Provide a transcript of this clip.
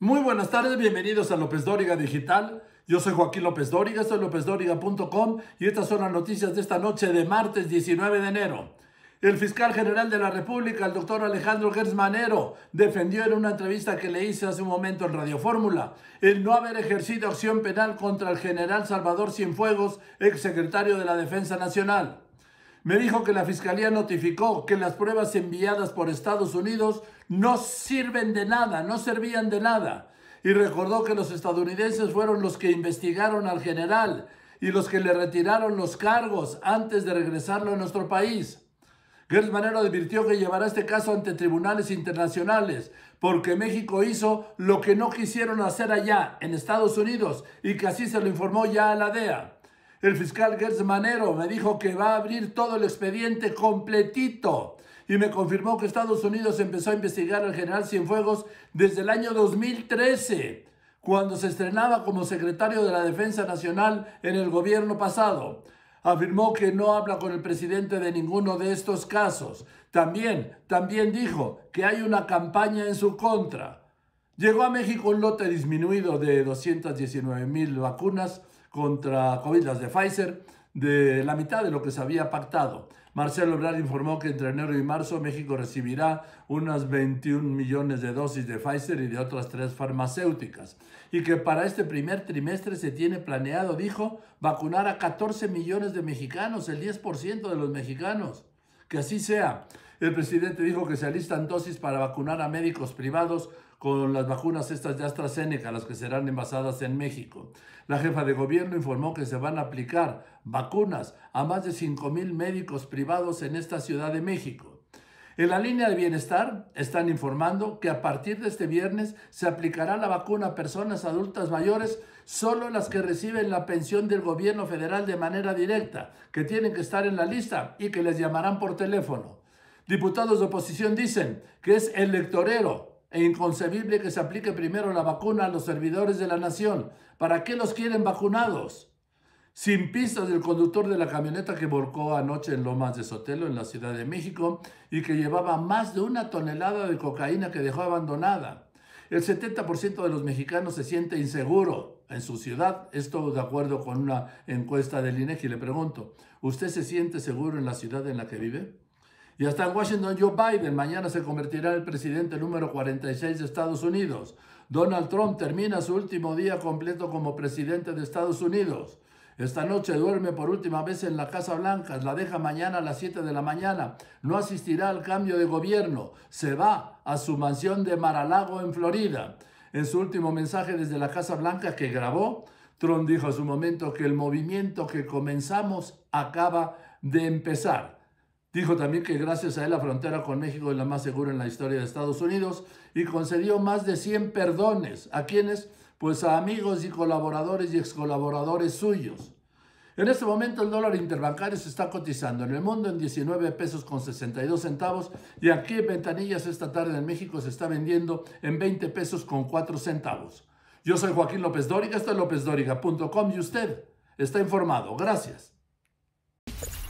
Muy buenas tardes, bienvenidos a López Dóriga Digital. Yo soy Joaquín López Dóriga, esto es lópezdóriga.com y estas son las noticias de esta noche de martes 19 de enero. El fiscal general de la República, el doctor Alejandro Gertz Manero, defendió en una entrevista que le hice hace un momento en Radio Fórmula el no haber ejercido acción penal contra el general Salvador Cienfuegos, exsecretario de la Defensa Nacional. Me dijo que la Fiscalía notificó que las pruebas enviadas por Estados Unidos no sirven de nada, no servían de nada. Y recordó que los estadounidenses fueron los que investigaron al general y los que le retiraron los cargos antes de regresarlo a nuestro país. Gertz Manero advirtió que llevará este caso ante tribunales internacionales porque México hizo lo que no quisieron hacer allá en Estados Unidos y que así se lo informó ya a la DEA. El fiscal Gertz Manero me dijo que va a abrir todo el expediente completito y me confirmó que Estados Unidos empezó a investigar al general Cienfuegos desde el año 2013, cuando se estrenaba como secretario de la Defensa Nacional en el gobierno pasado. Afirmó que no habla con el presidente de ninguno de estos casos. También dijo que hay una campaña en su contra. Llegó a México un lote disminuido de 219,000 vacunas contra COVID, las de Pfizer, de la mitad de lo que se había pactado. Marcelo Ebrard informó que entre enero y marzo México recibirá unas 21 millones de dosis de Pfizer y de otras 3 farmacéuticas. Y que para este primer trimestre se tiene planeado, dijo, vacunar a 14 millones de mexicanos, el 10% de los mexicanos. Que así sea. El presidente dijo que se alistan dosis para vacunar a médicos privados con las vacunas estas de AstraZeneca, las que serán envasadas en México. La jefa de gobierno informó que se van a aplicar vacunas a más de 5,000 médicos privados en esta Ciudad de México. En la línea de bienestar están informando que a partir de este viernes se aplicará la vacuna a personas adultas mayores, solo las que reciben la pensión del gobierno federal de manera directa, que tienen que estar en la lista y que les llamarán por teléfono. Diputados de oposición dicen que es electorero e inconcebible que se aplique primero la vacuna a los servidores de la nación. ¿Para qué los quieren vacunados? Sin pistas del conductor de la camioneta que volcó anoche en Lomas de Sotelo, en la Ciudad de México, y que llevaba más de 1 tonelada de cocaína que dejó abandonada. El 70% de los mexicanos se siente inseguro en su ciudad. Esto de acuerdo con una encuesta del INEGI. Le pregunto, ¿usted se siente seguro en la ciudad en la que vive? Y hasta en Washington, Joe Biden mañana se convertirá en el presidente número 46 de Estados Unidos. Donald Trump termina su último día completo como presidente de Estados Unidos. Esta noche duerme por última vez en la Casa Blanca, la deja mañana a las 7 de la mañana. No asistirá al cambio de gobierno, se va a su mansión de Mar-a-Lago en Florida. En su último mensaje desde la Casa Blanca que grabó, Trump dijo a su momento que el movimiento que comenzamos acaba de empezar. Dijo también que gracias a él la frontera con México es la más segura en la historia de Estados Unidos y concedió más de 100 perdones. ¿A quiénes? Pues a amigos y colaboradores y excolaboradores suyos. En este momento el dólar interbancario se está cotizando en el mundo en 19 pesos con 62 centavos y aquí en Ventanillas esta tarde en México se está vendiendo en 20 pesos con 4 centavos. Yo soy Joaquín López Dóriga, esto es lópezdóriga.com y usted está informado. Gracias.